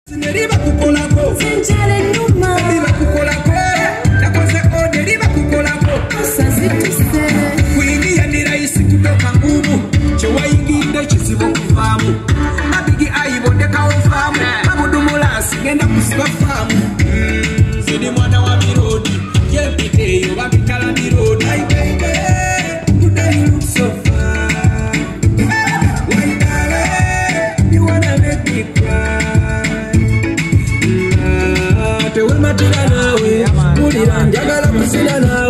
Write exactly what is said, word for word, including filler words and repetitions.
Bakukolako, Sinjale nyuma. Bakukolako, nakoze ode Bakukolako. Sazituse. Kuingia ni rahisi kutoka ngumu. Chewayinginde chizibu kufamu. Mabigi aibondeka ufamu. Mabudumula sigenda kusiba famu. Mm, zidi mwana wa mirodi. Yepite yo babikala mirodi. Ay baby, today you look so fine. Why darling, you wanna make me cry. Te will matina nawe, mulira njagala kusina nawe.